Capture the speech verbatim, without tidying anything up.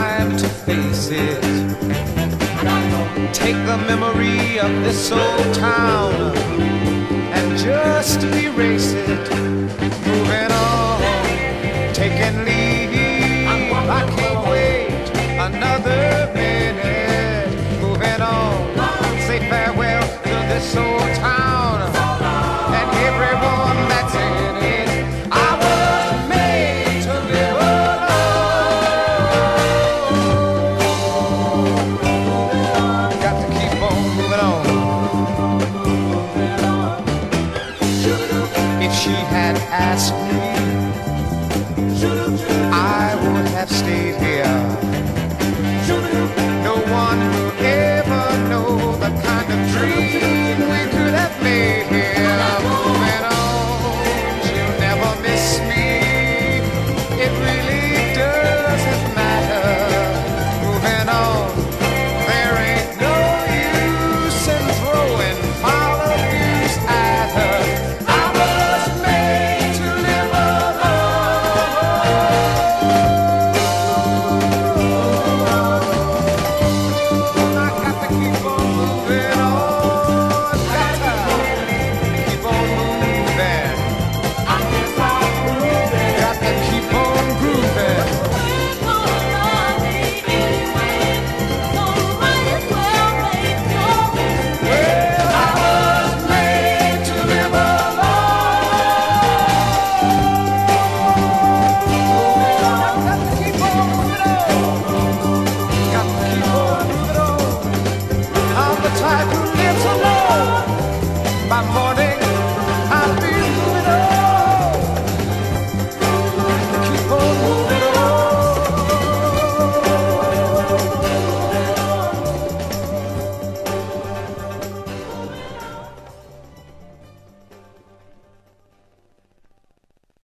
time to face it. Take the memory of this old town and just erase it. Moving on, taking leave. I can't wait another minute. Moving on, say farewell to this old town and everyone that's in it. I was made to live alone. Got to keep on moving on. If she had asked me